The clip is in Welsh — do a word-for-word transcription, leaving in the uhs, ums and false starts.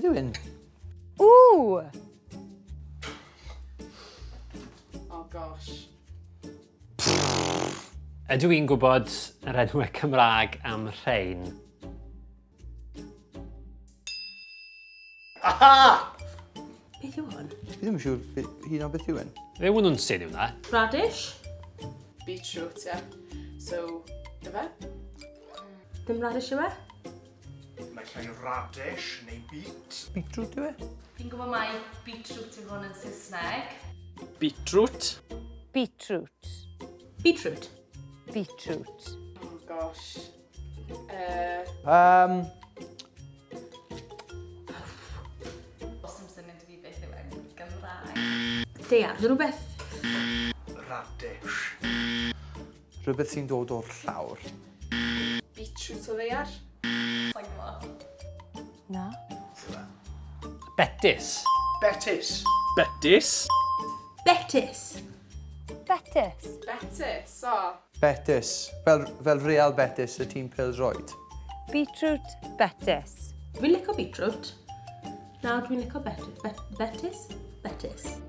Beth yw un? Ww! Oh gosh. Ydw i'n gwybod yr enwau Cymraeg am rhain? Aha! Beth yw hwn? Fi ddim yn siŵr be- hyn o beth yw un. Fe wyn nhw'n sydd yw na. Radish? Beetroot, ie. So, yfe? Dim radish yw e? Mae llai radish neu beet. Beetroot yw e? Fi'n gwybod mai beetroot yw hwn yn Saesneg. Beetroot. Beetroot. Beetroot? Beetroot. Oh gosh. Uh, Um, Os dim syniad i fi beth yw enw Gymraeg. deall, rhywbeth. Radish. rhywbeth sy'n dod o'r llawr. Beetroot o ddear? Sa'n gwybod. Na. Betis. Betis. Betis. Betis? Betis. Betis, o. Betis. Fel, fel real Betis, y tîm pêl-droed. Beetroot Betis. Fi'n licio beetroot. Nawr dwi'n licio betis. Bet Betis? Betis.